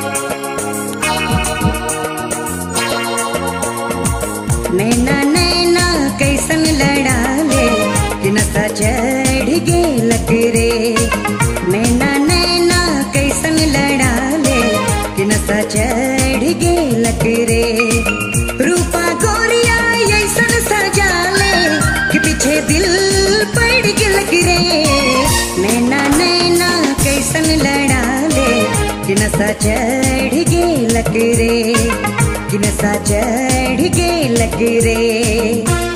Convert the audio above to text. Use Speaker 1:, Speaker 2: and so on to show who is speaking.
Speaker 1: नैना नैना कैसन लड़ाले कि नशा चढ़ गेलक रे। नैना नैना कैसन लड़ाले कि नशा चढ़ गेलक रे। रूपा गोरिया ऐसन सजाले कि पीछे दिल पड़ गेलक रे। नैना नैना कैसन लड़ाले कि नशा चढ़ गेलक रे। कि नशा चढ़ गेलक रे।